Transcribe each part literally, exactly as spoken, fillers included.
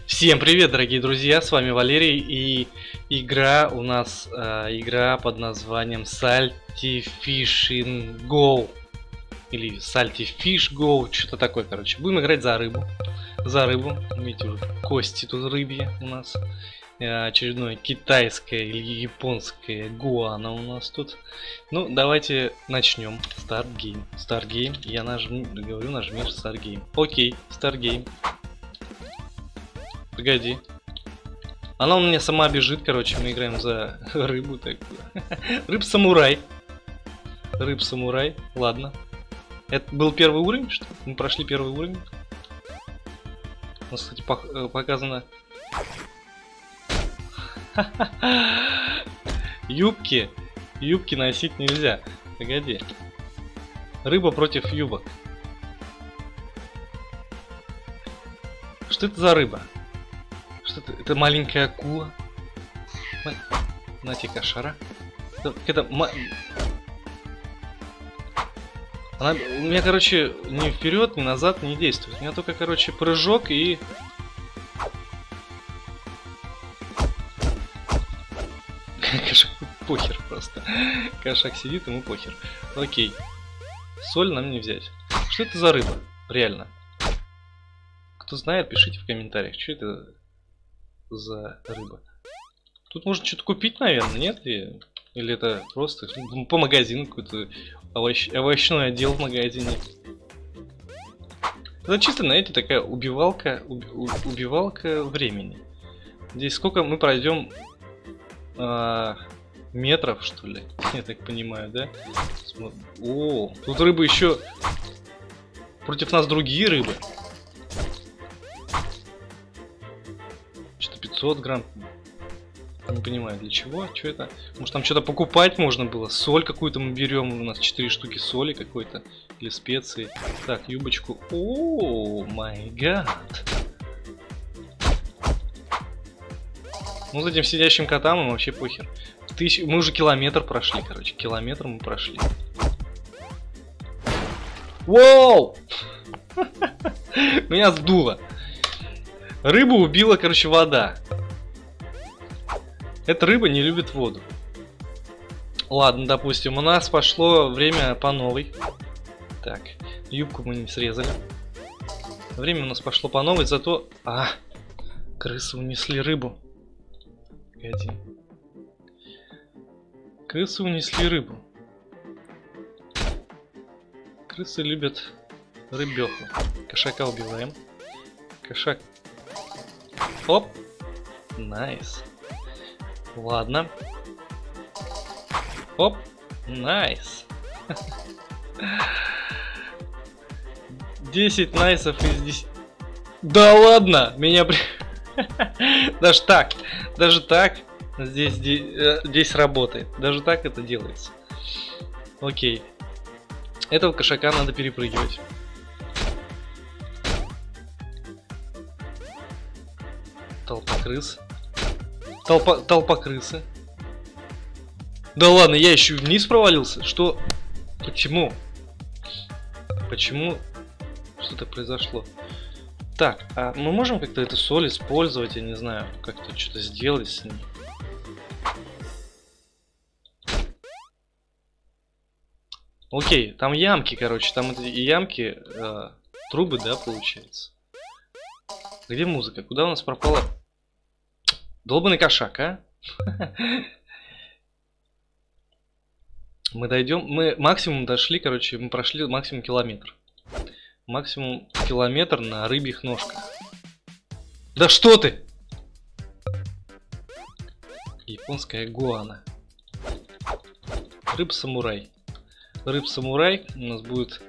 Всем привет, дорогие друзья, с вами Валерий, и игра у нас э, игра под названием Salty Fishing Go или Salty Fish Go, что-то такое, короче. Будем играть за рыбу, за рыбу. Видите, уже кости тут рыбьи у нас. Э, очередное китайское или японское гуана у нас тут. Ну, давайте начнем. Start Game. Start Game. Я нажму, говорю, нажмешь Start Game. Окей, Start Game. Погоди. Она у меня сама бежит, короче, мы играем за рыбу такую. Рыб-самурай. Рыб-самурай. Ладно. Это был первый уровень, что ли? Мы прошли первый уровень. У нас, кстати, показано... Юбки. Юбки носить нельзя. Погоди. Рыба против юбок. Что это за рыба? Что это? Это маленькая акула. На-те кошара. Это, это ма... Она у меня, короче, ни вперед, ни назад не действует. У меня только, короче, прыжок и... Кошак похер просто. Кошак сидит, ему похер. Окей. Соль нам не взять. Что это за рыба? Реально. Кто знает, пишите в комментариях, что это за рыба. Тут можно что-то купить, наверное, нет? Или, или это просто по магазину какой-то овощ... овощной отдел в магазине. Это чисто, знаете, такая убивалка, уб... убивалка времени. Здесь сколько мы пройдем а... метров, что ли? Я так понимаю, да? О, тут рыбы еще против нас другие рыбы. пятьсот грамм. Не понимаю для чего. Что это? Может там что-то покупать можно было? Соль какую-то мы берем. У нас четыре штуки соли какой-то. Или специи. Так, юбочку. О, май гад. Ну, за этим сидящим котам им вообще похер. Тысяч... Мы уже километр прошли, короче. Километр мы прошли. Воу! Меня сдуло. Рыбу убила, короче, вода. Эта рыба не любит воду. Ладно, допустим, у нас пошло время по новой. Так, юбку мы не срезали. Время у нас пошло по новой, зато... А, крысы унесли рыбу. Погоди. Крысы унесли рыбу. Крысы любят рыбеху. Кошака убиваем. Кошак. Оп. Найс. Ладно. Оп. Найс. десять найсов из десяти. Да ладно! Меня при... Даже так. Даже так. Здесь, здесь, здесь работает. Даже так это делается. Окей. Этого кошака надо перепрыгивать. Толпа крыс. Толпа, толпа крысы. Да ладно, я еще вниз провалился. Что? Почему? Почему что-то произошло? Так, а мы можем как-то эту соль использовать, я не знаю, как-то что-то сделать с ней. Окей, там ямки, короче, там эти ямки, э, трубы, да, получается. Где музыка? Куда у нас пропала? Долбаный кошак, а? Мы дойдем. Мы максимум дошли, короче, мы прошли максимум километр. Максимум километр на рыбьих ножках. Да что ты? Японская гуана. Рыб-самурай. Рыб-самурай у нас будет...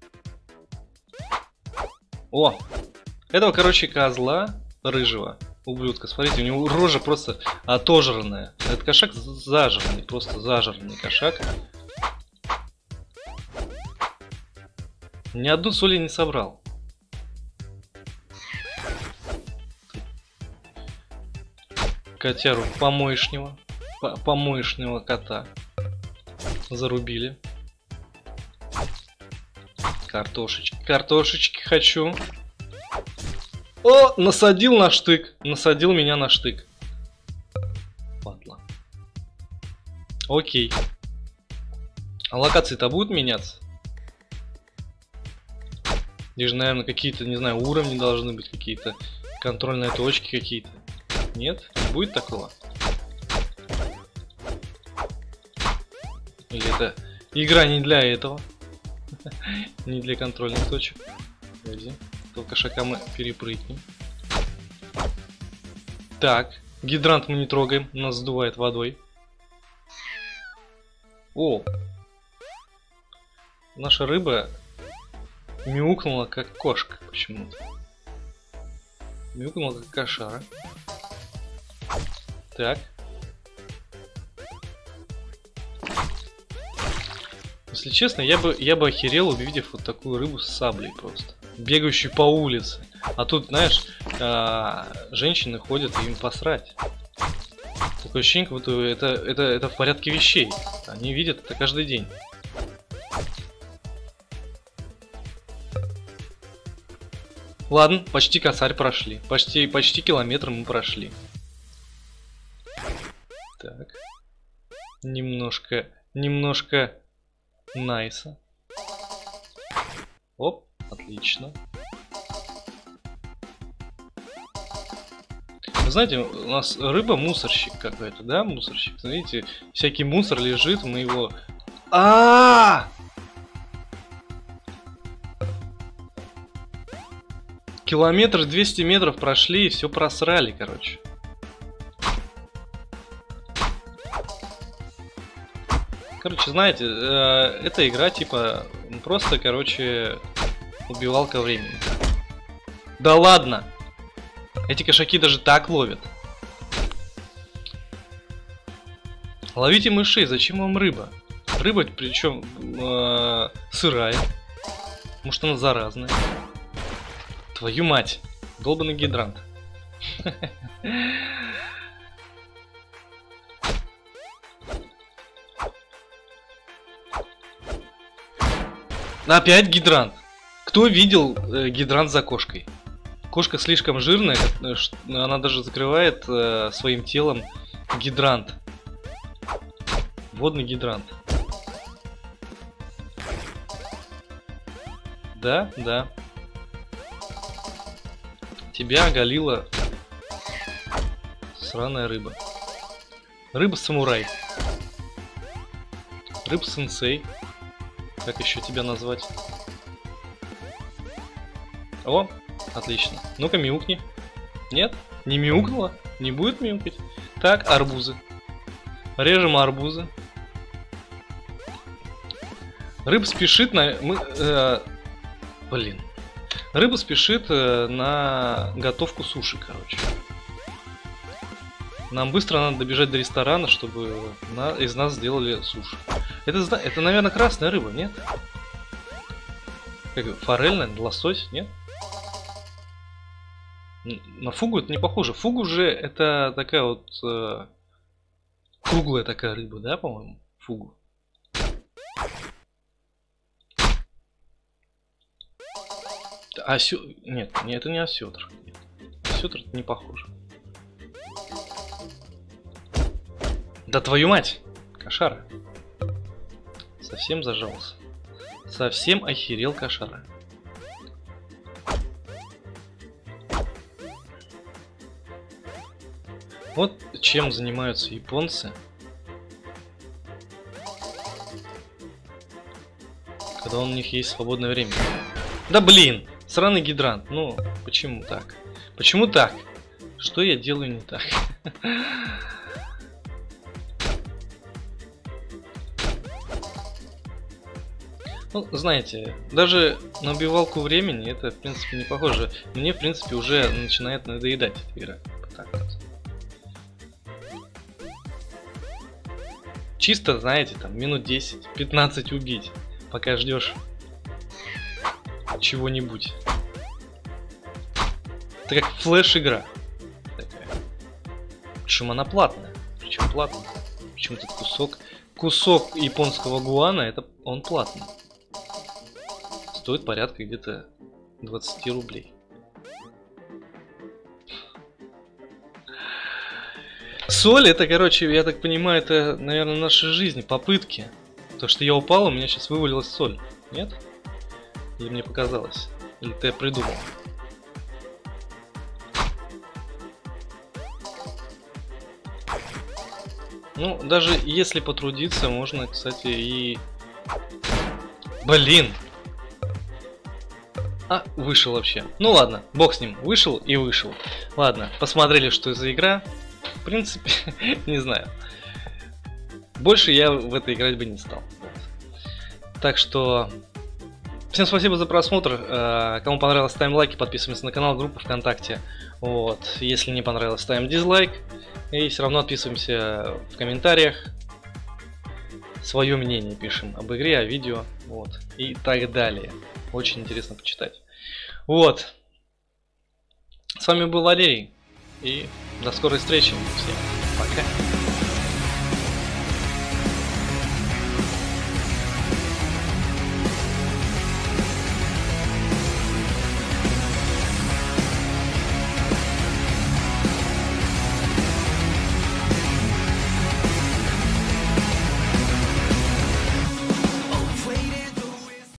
О! Этого, короче, козла рыжего, ублюдка, смотрите, у него рожа просто отожранная. Этот кошак зажранный, просто зажранный кошак. Ни одну соль я не собрал. Котяру помоечного, помоечного кота зарубили. Картошечки, картошечки хочу. О, насадил на штык. Насадил меня на штык. Падла. Окей. А локации-то будут меняться? Здесь же, наверное, какие-то, не знаю, уровни должны быть, какие-то контрольные точки какие-то. Нет? Не будет такого? Или это игра не для этого? Не для контрольных точек. Погоди. Толкашака мы перепрыгнем. Так. Гидрант мы не трогаем. Нас сдувает водой. О! Наша рыба мяукнула как кошка почему-то. Мяукнула как кошара. Так. Если честно, я бы, я бы охерел, увидев вот такую рыбу с саблей просто. Бегающую по улице. А тут, знаешь, а, женщины ходят и им посрать. Такое ощущение, как будто это, это, это в порядке вещей. Они видят это каждый день. Ладно, почти косарь прошли. Почти, почти километр мы прошли. Так. Немножко, немножко найса. Оп, отлично. Вы знаете, у нас рыба мусорщик какой-то, да? Мусорщик. Смотрите, всякий мусор лежит, мы его... А-а-а! Километр двести метров прошли и все просрали, короче. Короче, знаете, э, эта игра типа просто, короче, убивалка времени. Да ладно! Эти кошаки даже так ловят. Ловите мышей, зачем вам рыба? Рыба, причем э, сырая. Может, она заразная. Твою мать! Долбаный гидрант. Опять гидрант. Кто видел э, гидрант за кошкой? Кошка слишком жирная, она даже закрывает э, своим телом гидрант. Водный гидрант. Да, да. Тебя оголила сраная рыба. Рыба-самурай. Рыба-сенсей. Как еще тебя назвать? О, отлично. Ну-ка, мяукни. Нет? Не мяукнула? Не будет мяукать? Так, арбузы. Режем арбузы. Рыба спешит на... Мы, э, блин. Рыба спешит э, на готовку суши, короче. Нам быстро надо добежать до ресторана, чтобы на... из нас сделали суши. Это, это, наверное, красная рыба, нет? Как, форель, наверное, лосось, нет? На фугу это не похоже. Фугу же это такая вот э, круглая такая рыба, да, по-моему? Фугу. Осё... Нет, нет, это не осетр. Осетр это не похоже. Да твою мать! Кошара. Совсем зажался. Совсем охерел кошара. Вот чем занимаются японцы, когда у них есть свободное время. Да блин! Сраный гидрант. Ну, почему так? Почему так? Что я делаю не так? Ну, знаете, даже на убивалку времени это, в принципе, не похоже. Мне, в принципе, уже начинает надоедать эта игра. Вот так вот. Чисто, знаете, там, минут десять-пятнадцать убить, пока ждешь чего-нибудь. Это как флеш-игра. Такая. Причем она платная. Причем платная. Причем этот кусок. Кусок японского гуана, это он платный. Стоит порядка где-то двадцать рублей. Соль, это, короче, я так понимаю, это, наверное, наша жизнь, попытки. То, что я упал, у меня сейчас вывалилась соль. Нет? Или мне показалось? Или ты придумал? Ну, даже если потрудиться, можно, кстати, и... Блин! А, вышел вообще. Ну ладно, бог с ним. Вышел и вышел. Ладно, посмотрели, что это за игра. В принципе, не знаю. Больше я в это играть бы не стал. Вот. Так что... Всем спасибо за просмотр. Кому понравилось, ставим лайки, подписываемся на канал, группу ВКонтакте. Вот. Если не понравилось, ставим дизлайк. И все равно отписываемся в комментариях. Свое мнение пишем об игре, о видео. Вот. И так далее. Очень интересно почитать. Вот. С вами был Валерий. И до скорой встречи. Всем пока.